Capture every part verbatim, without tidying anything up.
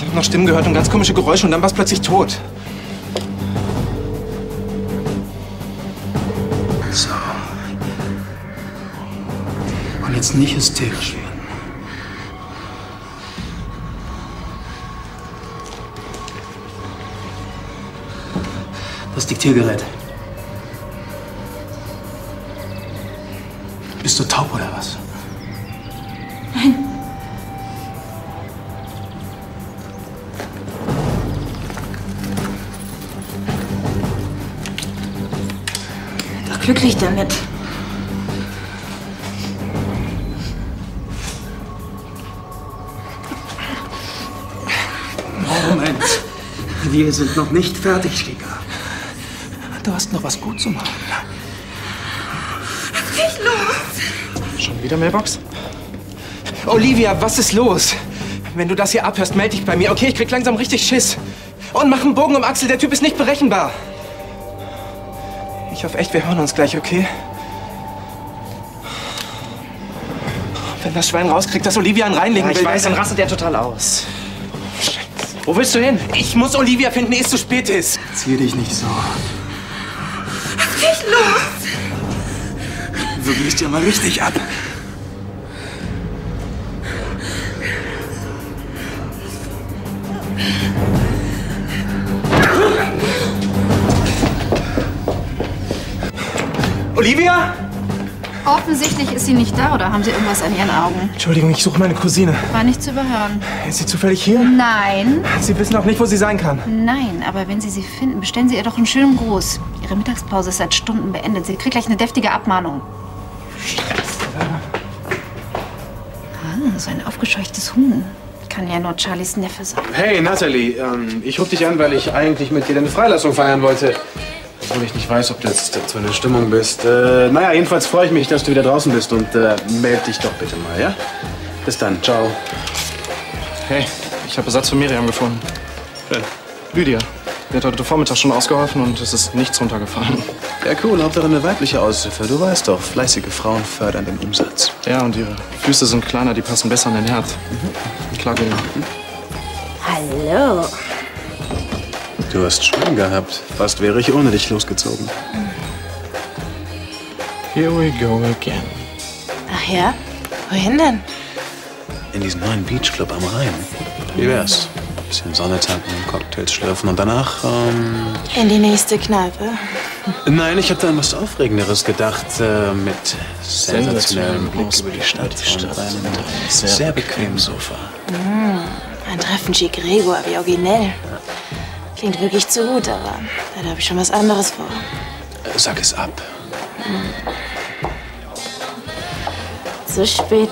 hab noch Stimmen gehört und ganz komische Geräusche und dann war es plötzlich tot. So. Und jetzt nicht hysterisch werden. Das Diktiergerät. Bist du taub oder was? Nein. Doch glücklich damit. Moment. Wir sind noch nicht fertig, Chica. Du hast noch was gut zu machen. Lass mich los! Schon wieder Mailbox? Olivia, was ist los? Wenn du das hier abhörst, melde dich bei mir. Okay, ich krieg langsam richtig Schiss. Und mach einen Bogen um Axel, der Typ ist nicht berechenbar. Ich hoffe echt, wir hören uns gleich, okay? Wenn das Schwein rauskriegt, dass Olivia ihn reinlegen Ja, ich will, weiß, dann rastet er total aus. Scheiße. Wo willst du hin? Ich muss Olivia finden, ehe es zu spät ist. Zieh dich nicht so. Lass mich los! Du gehst ja mal richtig ab. Olivia? Offensichtlich ist sie nicht da, oder haben Sie irgendwas an Ihren Augen? Entschuldigung, ich suche meine Cousine. War nicht zu überhören. Ist sie zufällig hier? Nein. Sie wissen auch nicht, wo sie sein kann. Nein, aber wenn Sie sie finden, bestellen Sie ihr doch einen schönen Gruß. Ihre Mittagspause ist seit Stunden beendet. Sie kriegt gleich eine deftige Abmahnung. Ah, so ein aufgescheuchtes Huhn. Kann ja nur Charlies Neffe sein. Hey, Natalie, ähm, ich rufe dich an, weil ich eigentlich mit dir deine Freilassung feiern wollte. Obwohl ich nicht weiß, ob du jetzt dazu in der Stimmung bist. Äh, naja, jedenfalls freue ich mich, dass du wieder draußen bist und äh, melde dich doch bitte mal, ja? Bis dann, ciao. Hey, ich habe Ersatz für Miriam gefunden. Schön. Lydia. Die hat heute Vormittag schon ausgeholfen und es ist nichts runtergefallen. Ja, cool. Hauptsache eine weibliche Aushilfe. Du weißt doch, fleißige Frauen fördern den Umsatz. Ja, und ihre Füße sind kleiner, die passen besser an den Herd. Mhm. Klar, genau. Hallo. Du hast Schwung gehabt. Fast wäre ich ohne dich losgezogen. Here we go again. Ach ja? Wohin denn? In diesem neuen Beachclub am Rhein. Wie wär's? Bisschen Sonne tanken, Cocktails schlürfen und danach, ähm... In die nächste Kneipe. Nein, ich habe da an was Aufregenderes gedacht. Äh, mit sensationellem Blick über die Stadt und einem sehr, sehr bequemen Sofa. Mm, ein Treffen G. Gregor, wie originell. Klingt wirklich zu gut, aber da habe ich schon was anderes vor. Äh, sag es ab. Zu spät.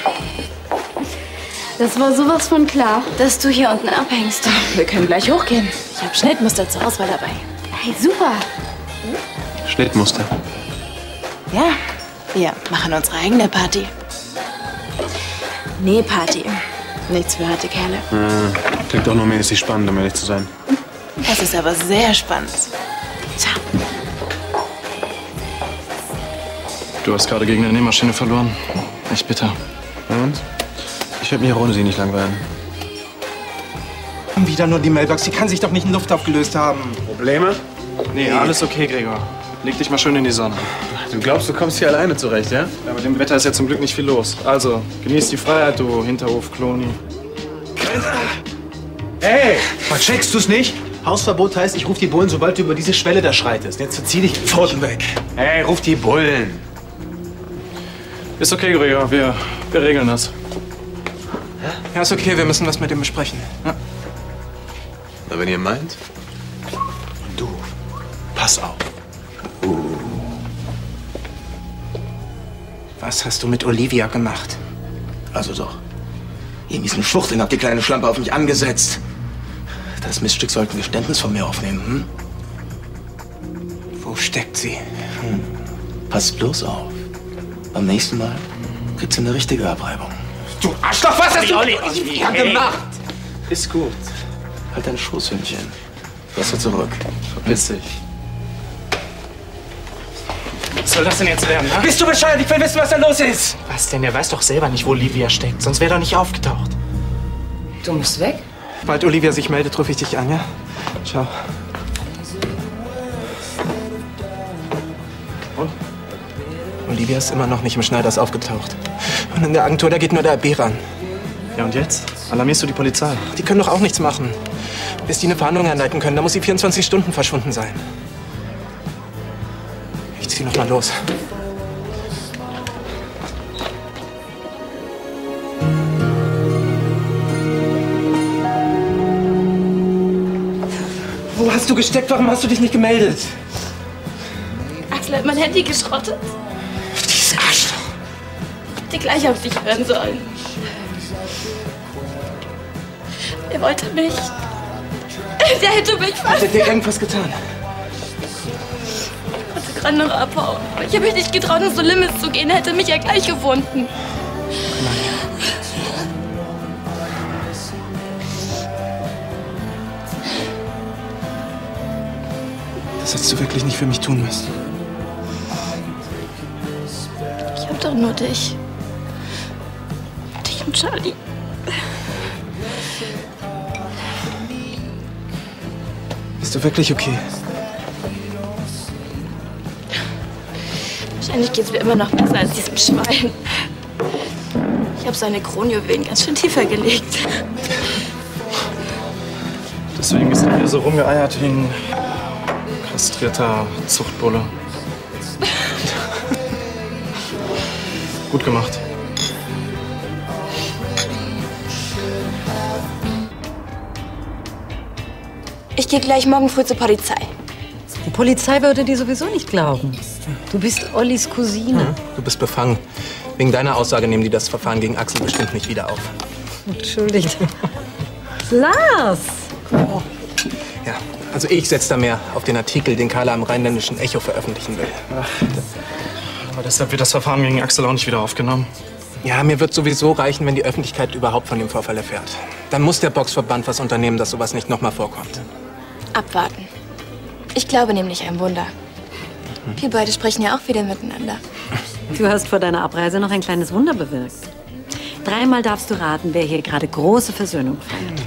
Das war sowas von klar. Dass du hier unten abhängst. Wir können gleich hochgehen. Ich habe Schnittmuster zur Auswahl dabei. Hey, super. Schnittmuster. Ja, wir machen unsere eigene Party. Nee, Party. Nichts für harte Kerle. Äh, klingt doch nur mäßig spannend, um ehrlich zu sein. Das ist aber sehr spannend. Tja. Du hast gerade gegen eine Nähmaschine verloren. Echt bitter. Und? Ich werde mich auch ohne sie nicht langweilen. Wieder nur die Mailbox. Die kann sich doch nicht in Luft aufgelöst haben. Probleme? Nee, alles okay, Gregor. Leg dich mal schön in die Sonne. Du glaubst, du kommst hier alleine zurecht, ja? Ja, bei dem Wetter ist ja zum Glück nicht viel los. Also, genieß die Freiheit, du Hinterhof-Kloni. Hey! Checkst du's nicht? Hausverbot heißt, ich ruf die Bullen, sobald du über diese Schwelle da schreitest. Jetzt verzieh dich Pfoten weg. Hey, ruf die Bullen. Ist okay, Gregor. Wir, wir regeln das. Ja, ist okay. Wir müssen was mit dem besprechen. Ja. Na, wenn ihr meint. Und du, pass auf. Was hast du mit Olivia gemacht? Also doch. Ihr miesen Schwuchteln habt die kleine Schlampe auf mich angesetzt. Das Miststück sollte ein Geständnis von mir aufnehmen, hm? Wo steckt sie? Hm. Pass bloß auf. Beim nächsten Mal kriegt sie eine richtige Abreibung. Du Arschloch, was hast du mit Olivia gemacht? Ist gut. Halt dein Schoßhündchen. Lass sie zurück. Verpiss dich. Was soll das denn jetzt werden, ne? Bist du bescheuert? Ich will wissen, was da los ist. Was denn? Der weiß doch selber nicht, wo Olivia steckt. Sonst wäre er nicht aufgetaucht. Du musst weg? Sobald Olivia sich meldet, rufe ich dich an, ja? Ciao. Und? Olivia ist immer noch nicht im Schneiders aufgetaucht. Und in der Agentur, da geht nur der A B ran. Ja, und jetzt? Alarmierst du die Polizei? Die können doch auch nichts machen. Bis die eine Fahndung einleiten können, da muss sie vierundzwanzig Stunden verschwunden sein. Ich zieh noch mal los. Wo hast du gesteckt? Warum hast du dich nicht gemeldet? Axel hat mein Handy geschrottet. Dieses Arschloch. Hätte gleich auf dich hören sollen. Er wollte mich. Der hätte mich fast. Hat er dir irgendwas getan? Ich konnte gerade noch abhauen. Aber ich habe mich nicht getraut, ins so Limits zu gehen. Er hätte mich ja gleich gefunden. Das hättest du wirklich nicht für mich tun müssen. Ich hab doch nur dich. Dich und Charlie. Bist du wirklich okay? Wahrscheinlich geht's mir immer noch besser als diesem Schwein. Ich habe seine Kronjuwelen ganz schön tiefer gelegt. Deswegen ist er hier so rumgeeiert wie ein kastrierter Zuchtbulle. Gut gemacht. Ich gehe gleich morgen früh zur Polizei. Die Polizei würde dir sowieso nicht glauben. Du bist Ollis Cousine. Ja, du bist befangen. Wegen deiner Aussage nehmen die das Verfahren gegen Axel bestimmt nicht wieder auf. Entschuldigt. Lars! Oh. Ja, also ich setze da mehr auf den Artikel, den Carla im Rheinländischen Echo veröffentlichen will. Ach, aber deshalb wird das Verfahren gegen Axel auch nicht wieder aufgenommen. Ja, mir wird sowieso reichen, wenn die Öffentlichkeit überhaupt von dem Vorfall erfährt. Dann muss der Boxverband was unternehmen, dass sowas nicht nochmal vorkommt. Abwarten. Ich glaube nämlich ein Wunder. Wir beide sprechen ja auch wieder miteinander. Du hast vor deiner Abreise noch ein kleines Wunder bewirkt. Dreimal darfst du raten, wer hier gerade große Versöhnung feiert.